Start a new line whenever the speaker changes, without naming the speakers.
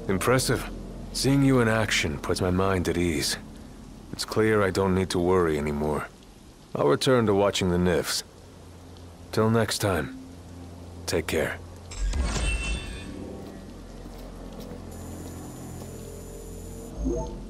Impressive. Seeing you in action puts my mind at ease. It's clear I don't need to worry anymore. I'll return to watching the Nifs. Till next time, take care.
Yeah.